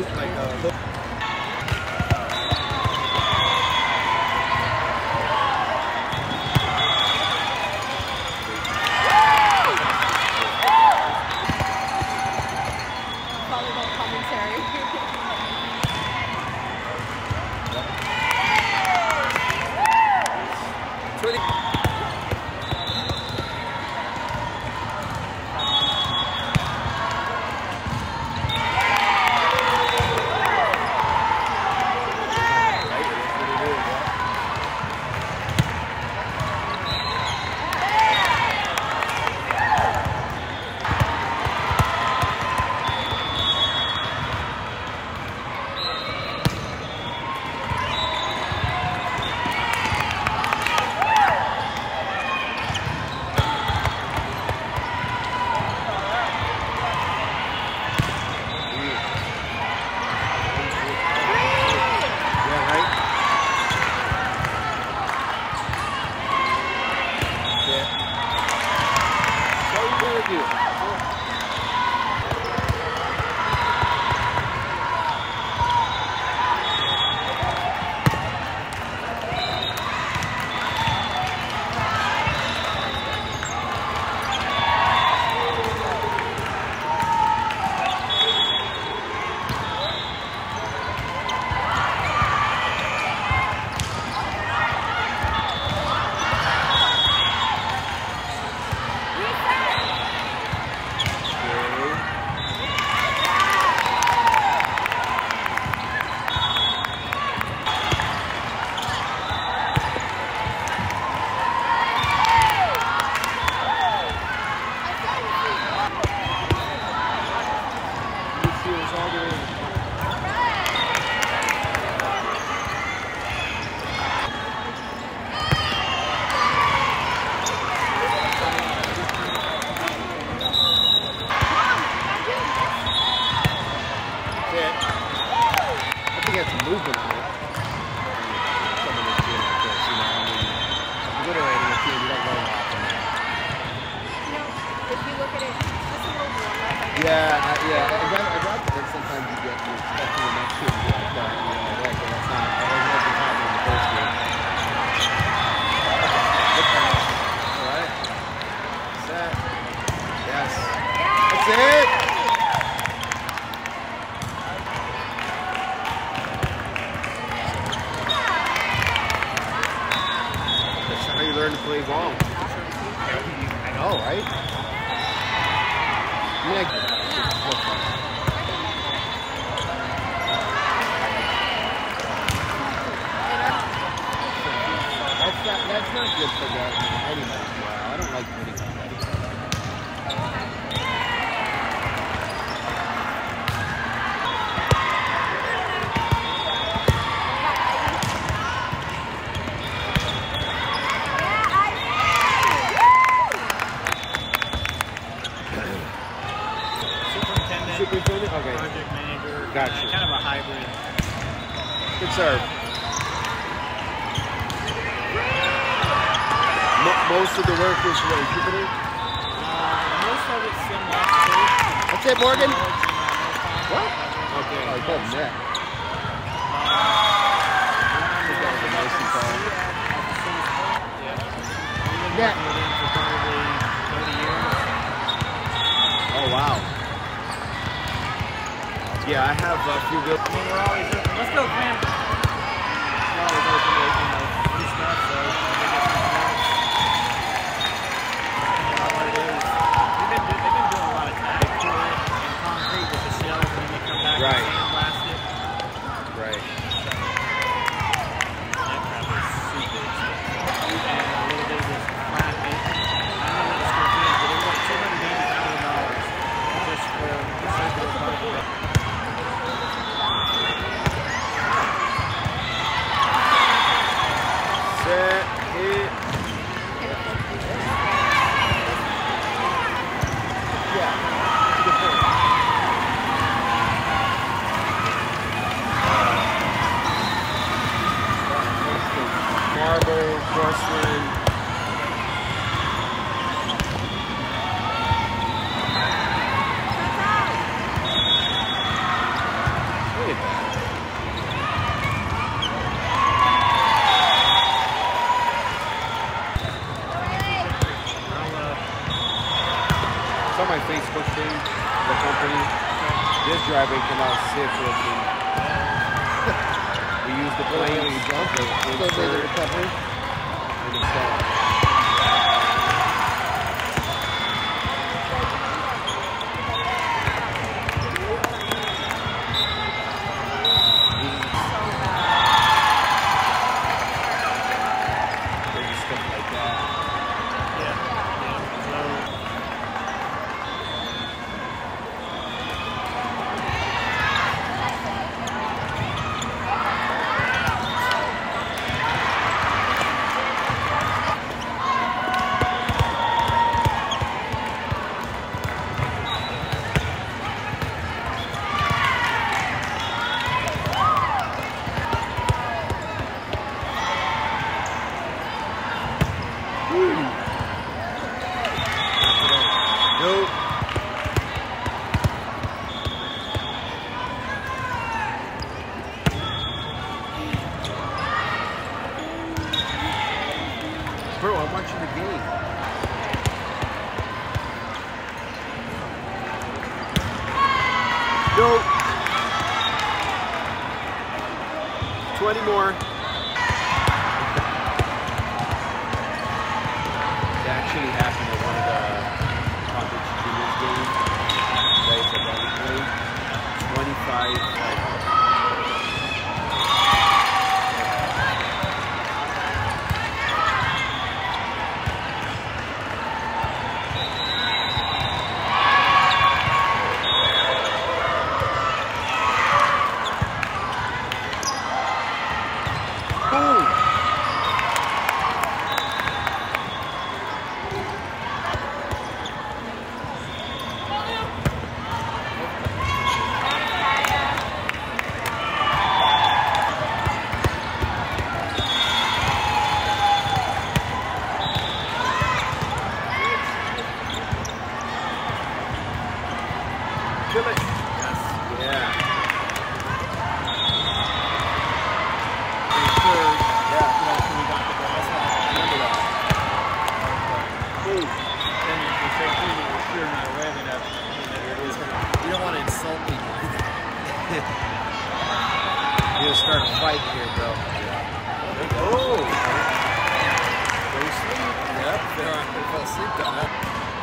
Most of the work is what, Jupiter? Most of it's in Washington. That's it, Morgan? What? Okay. Oh, good net. Net. Oh, wow. Yeah, I have a few good. We're always open. Let's go, Cam. We're always open to new stuff, so right. Right. That crap is super expensive. And a little bit of this flat bacon. I don't know what the square feet is, but it was like $280,000 just for the circular park. Set, hit. Yeah, good point. Marble, porcelain. this driver came out sick looking. We used the plane, we jumped it. Still made the recovery. And it's gone. Nope. Bro, I'm watching the game. Nope. 20 more. It actually happened at one of the college juniors games. Guys that we played. 25. Kill it. Yeah. You don't want to insult people. You'll start a fight here, bro. Oh! Go sleep. Yep, they fell asleep on that.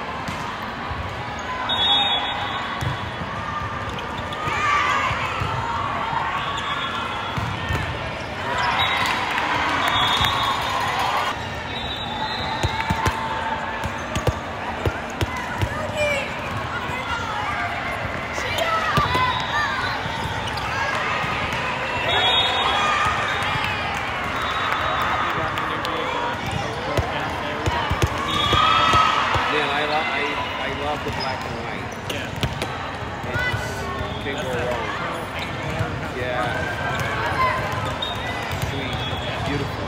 I love the black and white. Yeah. It just can't go wrong. Yeah. Sweet. Beautiful.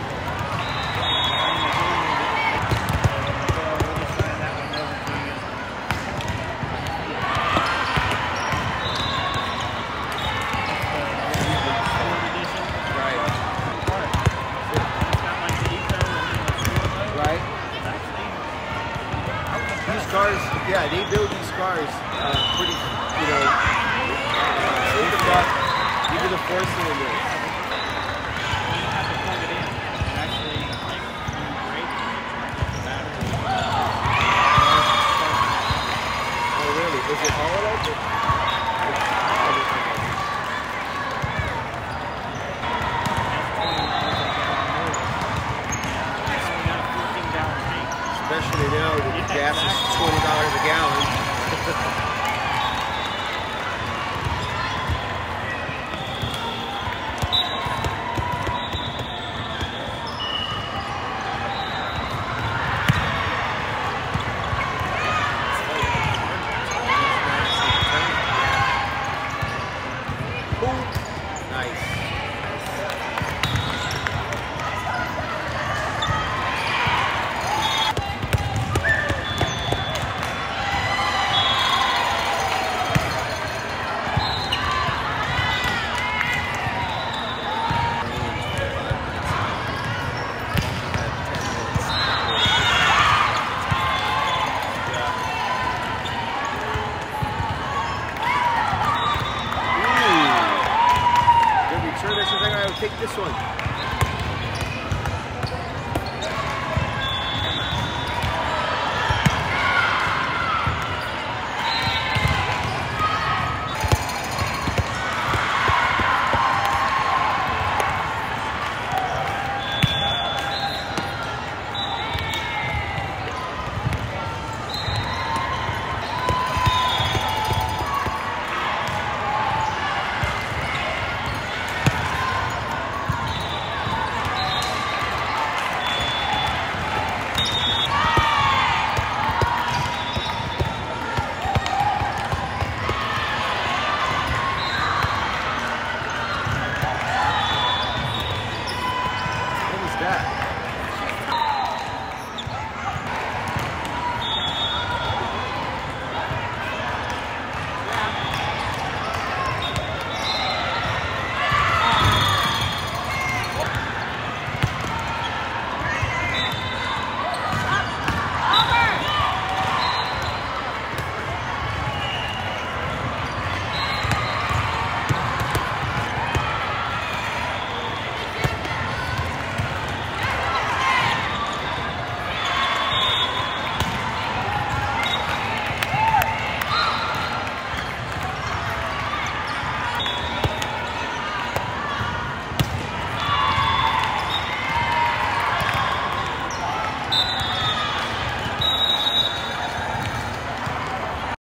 These cars, yeah, they build these cars pretty, you know, they've got even the 4-cylinder. Oh, really? Is it all electric? Especially now that gas is $20 a gallon. Nice. this one.